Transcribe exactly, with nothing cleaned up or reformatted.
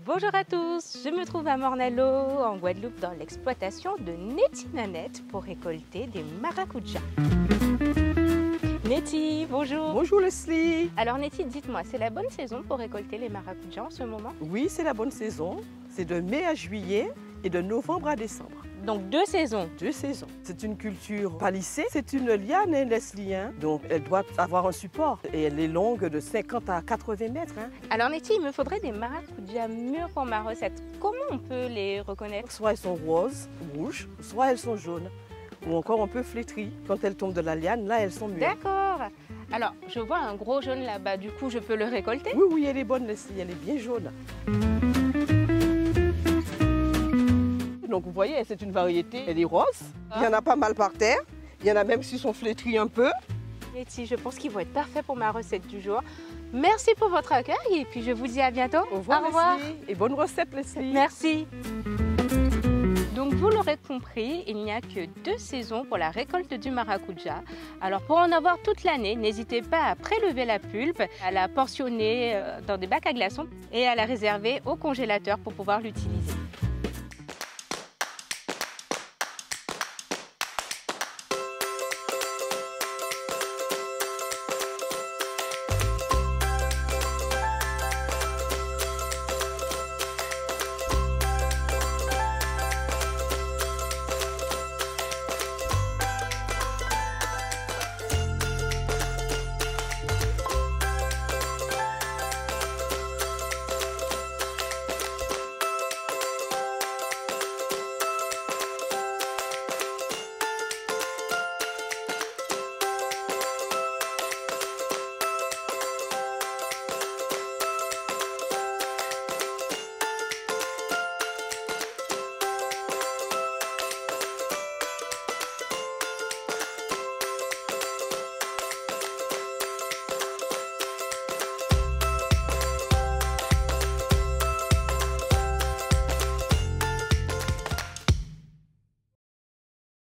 Bonjour à tous, je me trouve à Morne-à-l'Eau, en Guadeloupe, dans l'exploitation de Nettie Nanette pour récolter des maracujas. Nettie, bonjour. Bonjour Leslie. Alors Nettie, dites-moi, c'est la bonne saison pour récolter les maracujas en ce moment? Oui, c'est la bonne saison. C'est de mai à juillet et de novembre à décembre. Donc deux saisons. Deux saisons. C'est une culture palissée, c'est une liane, hein, Leslie, hein. Donc elle doit avoir un support et elle est longue de cinquante à quatre-vingts mètres. Hein. Alors Nettie, il me faudrait des maracujas mûrs pour ma recette. Comment on peut les reconnaître? Soit elles sont roses, rouges, soit elles sont jaunes. Ou encore un peu flétries. Quand elles tombent de la liane, là elles sont mûres. D'accord. Alors je vois un gros jaune là-bas, du coup je peux le récolter? Oui, oui, elle est bonne Leslie, elle est bien jaune. Donc vous voyez, c'est une variété, elle est rose. Il y en a pas mal par terre. Il y en a même qui sont flétris un peu. Nettie, je pense qu'ils vont être parfaits pour ma recette du jour. Merci pour votre accueil et puis je vous dis à bientôt. Au revoir, Au revoir. Leslie. Et bonne recette Leslie. Merci. Donc vous l'aurez compris, il n'y a que deux saisons pour la récolte du maracuja. Alors pour en avoir toute l'année, n'hésitez pas à prélever la pulpe, à la portionner dans des bacs à glaçons et à la réserver au congélateur pour pouvoir l'utiliser.